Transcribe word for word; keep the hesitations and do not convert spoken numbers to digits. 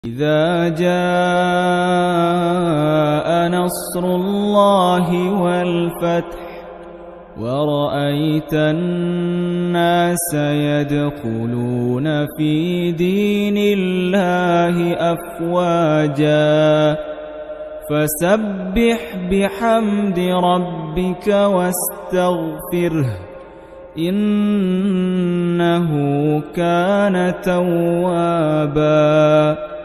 إذا جاء نصر الله والفتح ورأيت الناس يدخلون في دين الله أفواجا فسبح بحمد ربك واستغفره إنه كان توابا.